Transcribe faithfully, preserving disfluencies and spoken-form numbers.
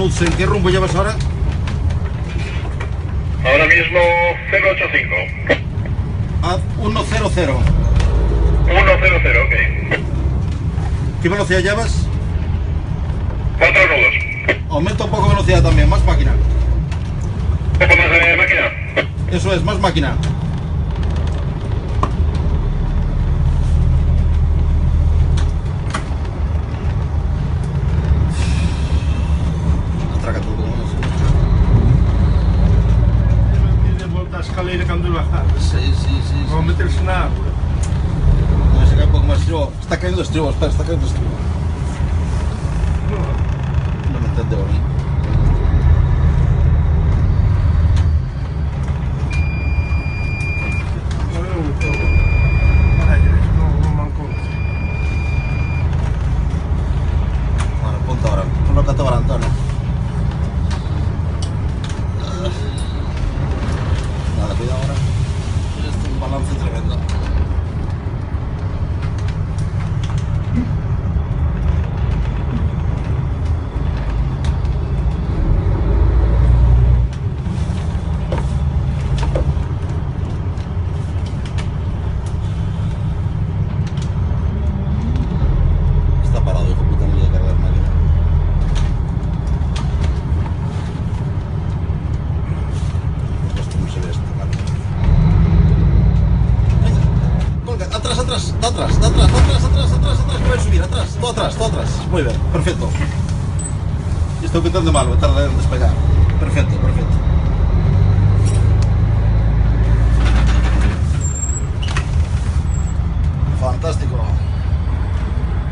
Nuts, ¿en qué rumbo llevas ahora? Ahora mismo cero ocho cinco. A ciento cero. ciento, ok. ¿Qué velocidad llevas? Cuatro nudos. Aumenta un poco de velocidad también, más máquina. ¿Un poco más de máquina? Eso es, más máquina. Atraca todo, ¿no? De volta a escaleira cando ele bajar. Sí, sí, sí. Vão meterse na água. A ver si cae un poco más estribo. Está cayendo estribo, espera, está cayendo estribo. No me entendeu a mí. Bueno, ponte ahora. Pon lo que te va Antonio. Nada, cuidado ahora. Esto es un balance tremendo. Está parado, hijo puta, no le voy a cargar máquina. Esto no se ve esto, vale. Venga, colga, atrás, atrás, da atrás, da atrás, da atrás, atrás, atrás, atrás, que voy a subir, atrás, todo atrás, todo atrás. Muy bien, perfecto. Y estoy quitando mal, voy a tardar en despegar. Perfecto, perfecto. Fantástico.